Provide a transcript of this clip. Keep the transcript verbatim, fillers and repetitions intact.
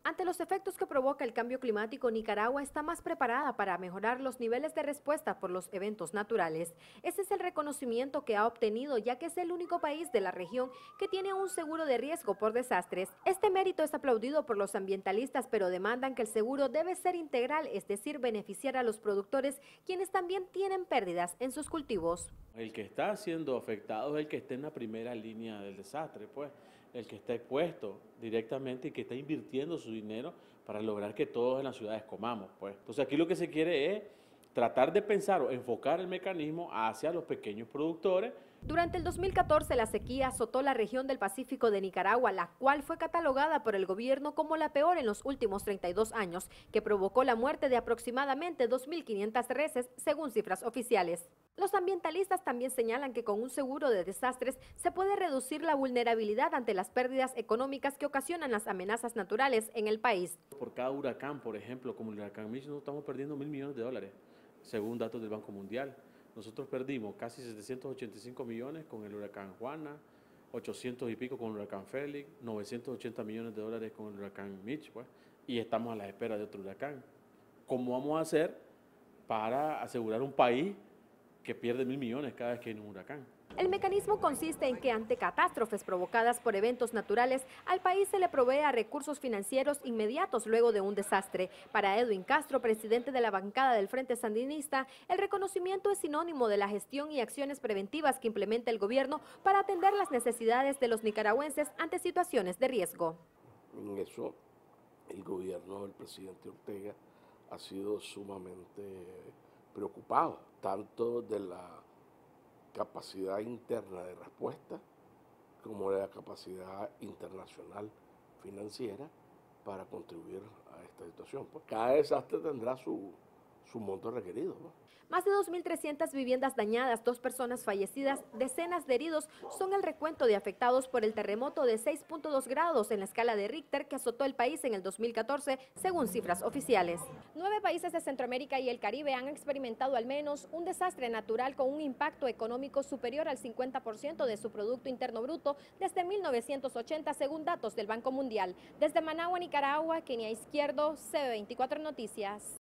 Ante los efectos que provoca el cambio climático, Nicaragua está más preparada para mejorar los niveles de respuesta por los eventos naturales. Ese es el reconocimiento que ha obtenido, ya que es el único país de la región que tiene un seguro de riesgo por desastres. Este mérito es aplaudido por los ambientalistas, pero demandan que el seguro debe ser integral, es decir, beneficiar a los productores, quienes también tienen pérdidas en sus cultivos. El que está siendo afectado es el que está en la primera línea del desastre, pues, el que está expuesto directamente y que está invirtiendo su dinero para lograr que todos en las ciudades comamos, pues. Entonces aquí lo que se quiere es tratar de pensar o enfocar el mecanismo hacia los pequeños productores. Durante el dos mil catorce, la sequía azotó la región del Pacífico de Nicaragua, la cual fue catalogada por el gobierno como la peor en los últimos treinta y dos años, que provocó la muerte de aproximadamente dos mil quinientas reses, según cifras oficiales. Los ambientalistas también señalan que con un seguro de desastres se puede reducir la vulnerabilidad ante las pérdidas económicas que ocasionan las amenazas naturales en el país. Por cada huracán, por ejemplo, como el huracán Mitch, nosotros estamos perdiendo mil millones de dólares, según datos del Banco Mundial. Nosotros perdimos casi setecientos ochenta y cinco millones con el huracán Juana, ochocientos y pico con el huracán Félix, novecientos ochenta millones de dólares con el huracán Mitch, pues, y estamos a la espera de otro huracán. ¿Cómo vamos a hacer para asegurar un país que pierde mil millones cada vez que hay un huracán? El mecanismo consiste en que ante catástrofes provocadas por eventos naturales, al país se le provea recursos financieros inmediatos luego de un desastre. Para Edwin Castro, presidente de la bancada del Frente Sandinista, el reconocimiento es sinónimo de la gestión y acciones preventivas que implementa el gobierno para atender las necesidades de los nicaragüenses ante situaciones de riesgo. En eso, el gobierno del presidente Ortega ha sido sumamente preocupado, tanto de la capacidad interna de respuesta como de la capacidad internacional financiera para contribuir a esta situación. Pues cada desastre tendrá su, su monto requerido, ¿no? Más de dos mil trescientas viviendas dañadas, dos personas fallecidas, decenas de heridos son el recuento de afectados por el terremoto de seis punto dos grados en la escala de Richter que azotó el país en el dos mil catorce, según cifras oficiales. Nueve países de Centroamérica y el Caribe han experimentado al menos un desastre natural con un impacto económico superior al cincuenta por ciento de su Producto Interno Bruto desde mil novecientos ochenta, según datos del Banco Mundial. Desde Managua, Nicaragua, Kenia Izquierdo, C B veinticuatro Noticias.